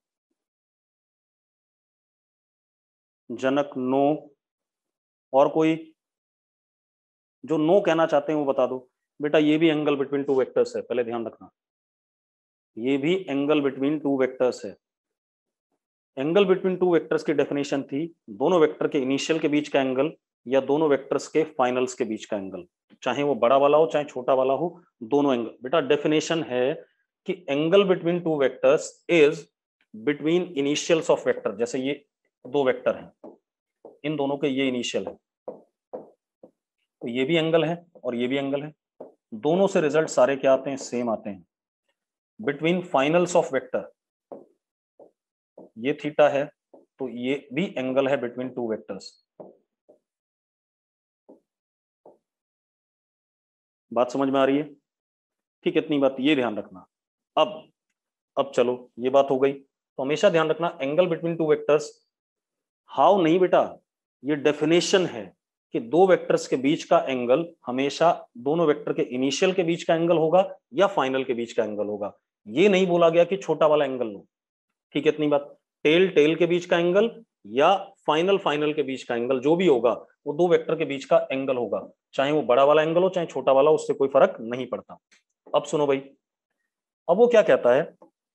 जनक नो, और कोई जो नो कहना चाहते हैं वो बता दो। बेटा ये भी एंगल बिटवीन टू वेक्टर्स है, पहले ध्यान रखना, ये भी एंगल बिटवीन टू वेक्टर्स है। एंगल बिटवीन टू वेक्टर्स की डेफिनेशन थी दोनों वेक्टर के इनिशियल के बीच का एंगल या दोनों वेक्टर्स के फाइनल्स के बीच का एंगल, चाहे वो बड़ा वाला हो चाहे छोटा वाला हो, दोनों एंगल। बेटा डेफिनेशन है कि angle between two vectors is between initials of vector. जैसे ये दो वेक्टर हैं, इन दोनों के ये इनिशियल है, तो ये भी एंगल है और ये भी एंगल है, दोनों से रिजल्ट सारे क्या आते हैं, सेम आते हैं। बिटवीन फाइनल्स ऑफ वेक्टर ये थीटा है, तो ये भी एंगल है बिटवीन टू वेक्टर्स। बात समझ में आ रही है? ठीक, इतनी बात ये ध्यान रखना। अब अब चलो ये बात हो गई, तो हमेशा ध्यान रखना angle between two vectors, how नहीं बेटा, ये डेफिनेशन है कि दो वेक्टर्स के बीच का एंगल हमेशा दोनों वेक्टर के इनिशियल के बीच का एंगल होगा या फाइनल के बीच का एंगल होगा। ये नहीं बोला गया कि छोटा वाला एंगल लो। ठीक है, इतनी बात। टेल टेल के बीच का एंगल या फाइनल फाइनल के बीच का एंगल, जो भी होगा वो दो वेक्टर के बीच का एंगल होगा, चाहे वो बड़ा वाला एंगल हो चाहे छोटा वाला, उससे कोई फर्क नहीं पड़ता। अब सुनो भाई, अब वो क्या कहता है,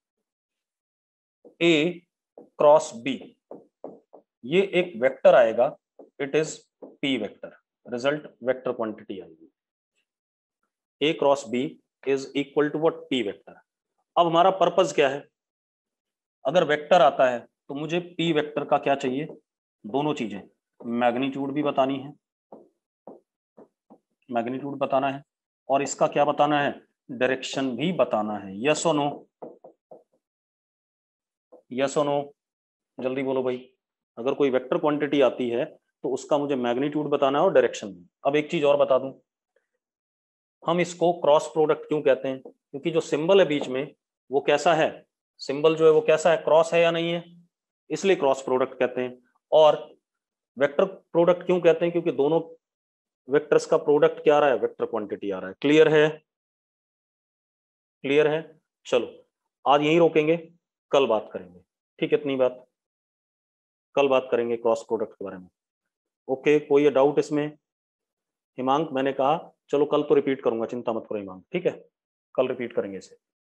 ए क्रॉस बी ये एक वेक्टर आएगा, it is P vector, result vector quantity आएगी। A cross B is equal to what, P vector. अब हमारा पर्पस क्या है, अगर वेक्टर आता है तो मुझे पी वेक्टर का क्या चाहिए, दोनों चीजें, मैग्नीट्यूड भी बतानी है, मैग्नीट्यूड बताना है, और इसका क्या बताना है, डायरेक्शन भी बताना है। यस और नो, यस और नो, जल्दी बोलो भाई। अगर कोई वेक्टर क्वांटिटी आती है तो उसका मुझे मैग्नीट्यूड बताना है और डायरेक्शन भी। अब एक चीज और बता दूं, हम इसको क्रॉस प्रोडक्ट क्यों कहते हैं, क्योंकि जो सिंबल है बीच में वो कैसा है, सिंबल जो है वो कैसा है, क्रॉस है या नहीं है, इसलिए क्रॉस प्रोडक्ट कहते हैं। और वेक्टर प्रोडक्ट क्यों कहते हैं, क्योंकि दोनों वेक्टर्स का प्रोडक्ट क्या आ रहा है, वेक्टर क्वांटिटी आ रहा है। क्लियर है, क्लियर है। चलो आज यहीं रोकेंगे, कल बात करेंगे। ठीक है, इतनी बात, कल बात करेंगे क्रॉस प्रोडक्ट के बारे में। ओके, कोई डाउट इसमें? हिमांक मैंने कहा चलो कल तो रिपीट करूंगा, चिंता मत करो ईमान, ठीक है, कल रिपीट करेंगे इसे।